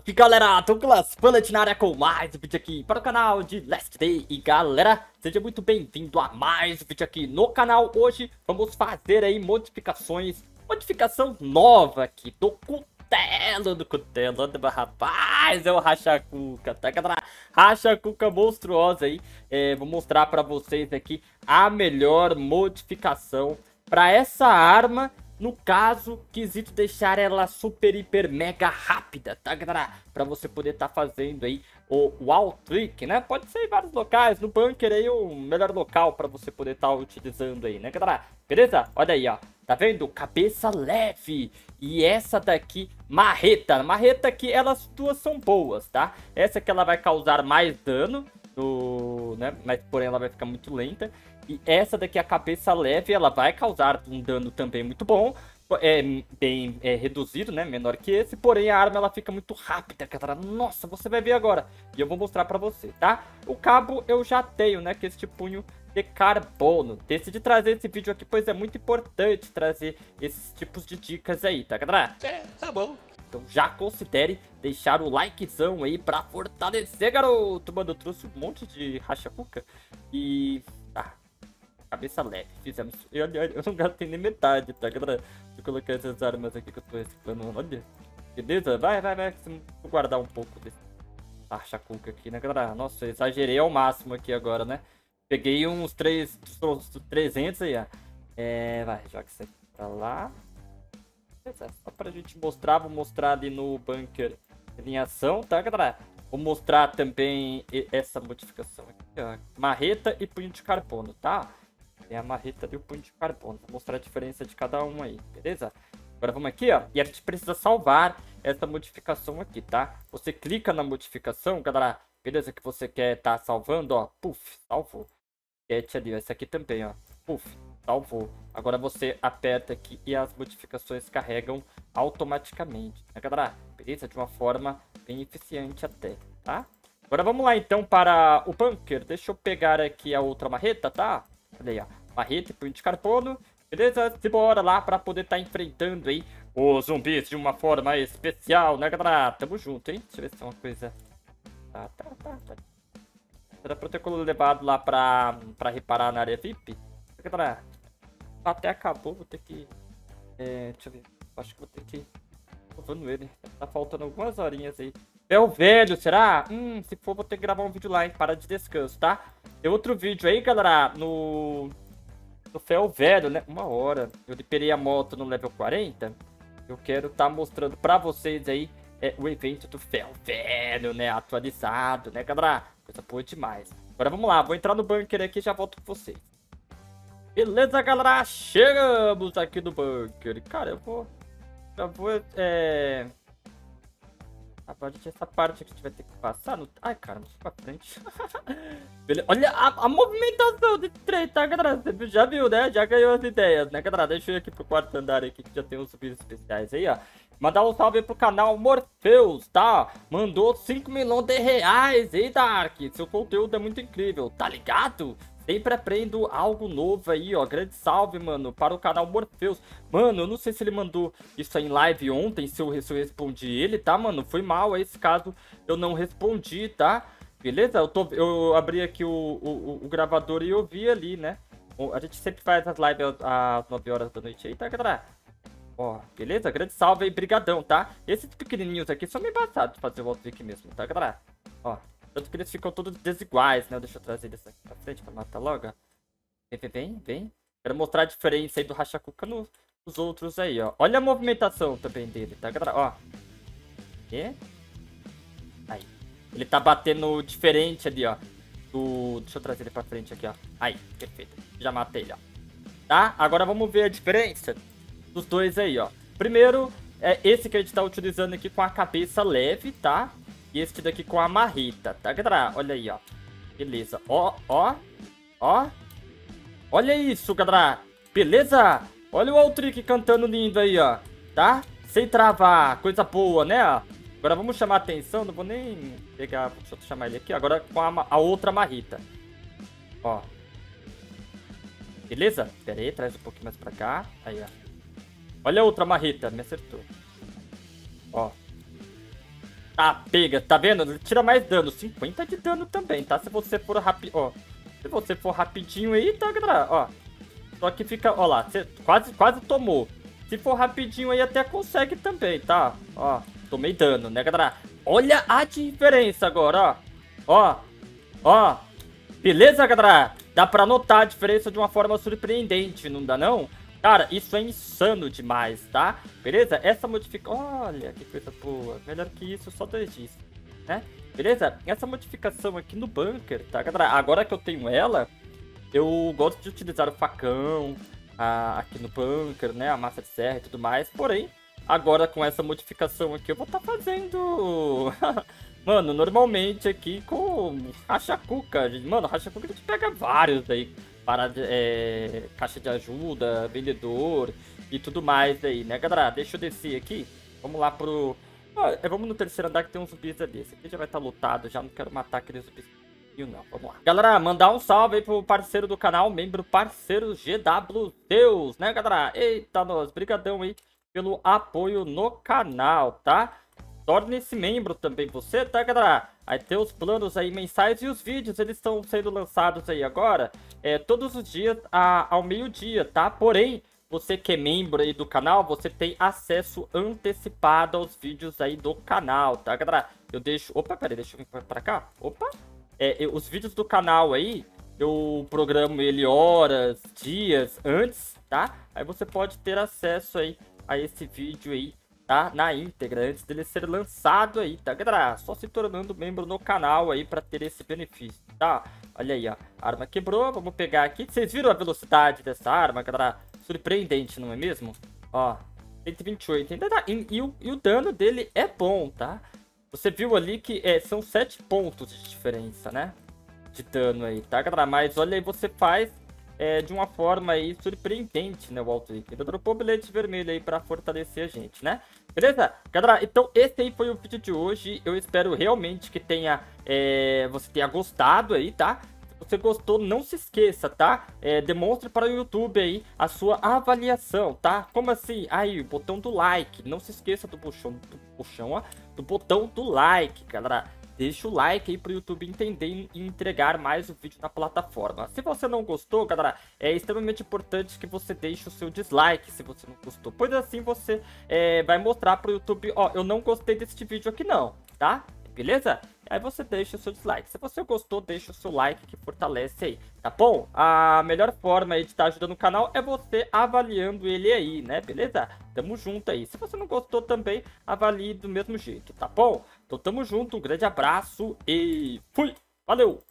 Salve galera, Douglas Bullet na área com mais um vídeo aqui para o canal de Last Day. E galera, seja muito bem-vindo a mais um vídeo aqui no canal. Hoje vamos fazer aí modificação nova aqui do Cutelo do rapaz, é o Rachacuca, tá galera? Rachacuca monstruosa aí. Vou mostrar para vocês aqui a melhor modificação para essa arma. No caso, quesito deixar ela super, hiper, mega rápida, tá, galera? Pra você poder estar fazendo aí o wall trick, né? Pode ser em vários locais, no bunker aí o melhor local pra você poder estar utilizando aí, né, galera? Beleza? Olha aí, ó. Tá vendo? Cabeça leve. E essa daqui, marreta. Marreta aqui, elas duas são boas, tá? Essa aqui ela vai causar mais dano, né? Mas porém ela vai ficar muito lenta. E essa daqui, a cabeça leve, ela vai causar um dano também muito bom. Bem reduzido, né? Menor que esse. Porém, a arma ela fica muito rápida, galera. Nossa, você vai ver agora. E eu vou mostrar pra você, tá? O cabo eu já tenho, né? Que é este punho de carbono. Decidi trazer esse vídeo aqui, pois é muito importante trazer esses tipos de dicas aí, tá, galera? Tá bom. Então já considere deixar o likezão aí pra fortalecer, garoto. Mano, eu trouxe um monte de Rachacuca. E... tá. Cabeça leve, fizemos. Eu não gastei nem metade, tá, galera? Deixa eu colocar essas armas aqui que eu tô reciclando. Olha, beleza? Vai. Vou guardar um pouco desse Rachacuca aqui, né, galera? Nossa, eu exagerei ao máximo aqui agora, né? Peguei uns 300 aí, ó. Vai, joga isso aqui pra lá. Beleza, só pra gente mostrar, vou mostrar ali no bunker em ação, tá, galera? Vou mostrar também essa modificação aqui, ó. Marreta e punho de carbono, tá? Tem a marreta e o punho de carbono. Vou mostrar a diferença de cada um aí, beleza? Agora vamos aqui, ó. E a gente precisa salvar essa modificação aqui, tá? Você clica na modificação, galera. Beleza? Que você quer estar salvando, ó. Puf, salvou. Cat ali, essa aqui também, ó. Puf, salvou. Agora você aperta aqui e as modificações carregam automaticamente, né, galera? Beleza? De uma forma bem eficiente até, tá? Agora vamos lá, então, para o bunker. Deixa eu pegar aqui a outra marreta, tá? Olha aí, ó. Marreta e punho de carbono. Beleza? Simbora lá para poder estar enfrentando aí os zumbis de uma forma especial, né, galera? Tamo junto, hein? Deixa eu ver se tem uma coisa... Tá. Era pra eu ter levado lá pra reparar na área VIP. Galera, até acabou, vou ter que... deixa eu ver. Acho que vou ter que ir salvando ele. Tá faltando algumas horinhas aí. É o velho, será? Se for, vou ter que gravar um vídeo lá, hein? Para de descanso, tá? Tem outro vídeo aí, galera, no Fel Velho, né? 1 hora. Eu liberei a moto no level 40. Eu quero estar mostrando pra vocês aí o evento do Fel Velho, né? Atualizado, né, galera? Coisa boa demais. Agora vamos lá, vou entrar no bunker aqui e já volto com vocês. Beleza, galera? Chegamos aqui no bunker. Cara, já vou, a parte dessa parte que a gente vai ter que passar no... Ai, cara, não pra frente. Beleza. Olha a movimentação desse trem, tá, galera? Você já viu, né? Já ganhou as ideias, né, galera? Deixa eu ir aqui pro quarto andar aqui, que já tem uns vídeos especiais aí, ó. Mandar um salve pro canal Morpheus, tá? Mandou 5 milhões de reais, hein, Dark? Seu conteúdo é muito incrível, tá ligado? Sempre aprendo algo novo aí, ó. Grande salve, mano, para o canal Morpheus. Mano, eu não sei se ele mandou isso aí em live ontem, se eu respondi ele, tá, mano? Foi mal aí, esse caso eu não respondi, tá? Beleza? Eu abri aqui o gravador e eu vi ali, né? A gente sempre faz as lives às 9 horas da noite aí, tá, galera? Ó, beleza? Grande salve aí, brigadão, tá? Esses pequenininhos aqui são meio embaçados de fazer o aqui mesmo, tá, galera? Ó. Tanto que eles ficam todos desiguais, né? Deixa eu trazer eles aqui pra frente pra matar logo. Vem. Quero mostrar a diferença aí do Rachacuca nos outros aí, ó. Olha a movimentação também dele, tá, galera? Ó. E? Aí. Ele tá batendo diferente ali, ó. Deixa eu trazer ele pra frente aqui, ó. Aí, perfeito. Já matei ele, ó. Tá? Agora vamos ver a diferença dos dois aí, ó. Primeiro, esse que a gente tá utilizando aqui com a cabeça leve, tá? E este daqui com a marreta, tá, galera? Olha aí, ó. Beleza. Ó. Olha isso, galera. Beleza? Olha o Altrick cantando lindo aí, ó. Tá? Sem travar. Coisa boa, né? Agora vamos chamar a atenção. Não vou nem pegar... Deixa eu chamar ele aqui. Agora com a outra marreta. Ó. Beleza? Pera aí, traz um pouquinho mais pra cá. Aí, ó. Olha a outra marreta. Me acertou. Ó. Tá, pega, tá vendo? Ele tira mais dano, 50 de dano também, tá? Se você for rápido, ó. Se você for rapidinho aí, tá, galera? Ó. Só que fica, ó lá, você quase tomou. Se for rapidinho aí, até consegue também, tá? Ó, tomei dano, né, galera? Olha a diferença agora, ó. Ó. Beleza, galera? Dá pra notar a diferença de uma forma surpreendente, não dá não? Cara, isso é insano demais, tá? Beleza? Essa modificação... Olha, que coisa boa. Melhor que isso, só 2 dias, né? Beleza? Essa modificação aqui no bunker, tá, galera? Agora que eu tenho ela, eu gosto de utilizar o facão aqui no bunker, né? A massa de serra e tudo mais. Porém, agora com essa modificação aqui, eu vou estar fazendo... Mano, normalmente aqui com racha-cuca. Mano, racha-cuca a gente pega vários aí. Para caixa de ajuda, vendedor e tudo mais aí, né, galera? Deixa eu descer aqui. Vamos lá pro... vamos no terceiro andar que tem uns zumbis ali. Esse aqui já vai estar lotado, já não quero matar aqueles zumbis. Não, vamos lá. Galera, mandar um salve aí pro parceiro do canal, membro parceiro GW Deus, né, galera? Eita, nós, brigadão aí pelo apoio no canal, tá? Torne-se membro também você, tá, galera? Aí tem os planos aí mensais e os vídeos, eles estão sendo lançados aí agora, todos os dias ao meio-dia, tá? Porém, você que é membro aí do canal, você tem acesso antecipado aos vídeos aí do canal, tá, galera? Eu deixo... Opa, peraí, deixa eu vir pra cá. Opa! Os vídeos do canal aí, eu programo ele horas, dias antes, tá? Aí você pode ter acesso aí a esse vídeo aí, tá? Na íntegra, antes dele ser lançado aí, tá, galera? Só se tornando membro no canal aí pra ter esse benefício, tá? Olha aí, ó. A arma quebrou, vamos pegar aqui. Vocês viram a velocidade dessa arma, galera? Surpreendente, não é mesmo? Ó, 128. Ainda dá. E o dano dele é bom, tá? Você viu ali que são 7 pontos de diferença, né? De dano aí, tá, galera? Mas olha aí, você faz... de uma forma aí surpreendente, né, o Walter? Ainda dropou o bilhete vermelho aí pra fortalecer a gente, né? Beleza? Galera, então esse aí foi o vídeo de hoje. Eu espero realmente que tenha, você tenha gostado aí, tá? Se você gostou, não se esqueça, tá? Demonstre para o YouTube aí a sua avaliação, tá? Como assim? Aí, o botão do like. Não se esqueça do do botão do like, galera. Deixa o like aí pro YouTube entender e entregar mais o vídeo na plataforma. Se você não gostou, galera, é extremamente importante que você deixe o seu dislike se você não gostou. Pois assim você vai mostrar pro YouTube, ó, eu não gostei deste vídeo aqui não, tá? Beleza? Aí você deixa o seu dislike. Se você gostou, deixa o seu like que fortalece aí, tá bom? A melhor forma aí de estar ajudando o canal é você avaliando ele aí, né? Beleza? Tamo junto aí. Se você não gostou também, avalie do mesmo jeito, tá bom? Então tamo junto, um grande abraço e fui! Valeu!